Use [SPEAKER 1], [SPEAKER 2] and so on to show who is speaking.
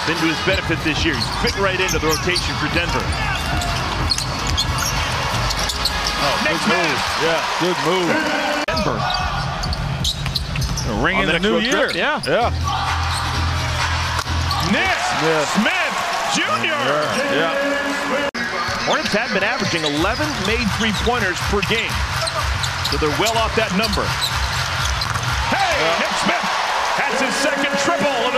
[SPEAKER 1] been to his benefit this year. He's fit right into the rotation for Denver.
[SPEAKER 2] Oh, good move. Yeah, good move.
[SPEAKER 1] Denver.
[SPEAKER 2] Ring in the new year.
[SPEAKER 1] Yeah. Nick Smith Jr.
[SPEAKER 2] Yeah.
[SPEAKER 1] Hornets have been averaging 11 made three-pointers per game. So they're well off that number. Hey, Nick Smith has his second triple